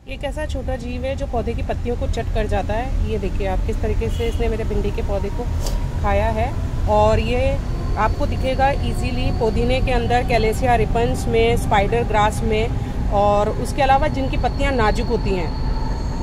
एक ऐसा छोटा जीव है जो पौधे की पत्तियों को चट कर जाता है। ये देखिए आप किस तरीके से इसने मेरे भिंडी के पौधे को खाया है। और ये आपको दिखेगा इजीली पुदीने के अंदर, कैलेसिया रिपन्स में, स्पाइडर ग्रास में, और उसके अलावा जिनकी पत्तियां नाजुक होती हैं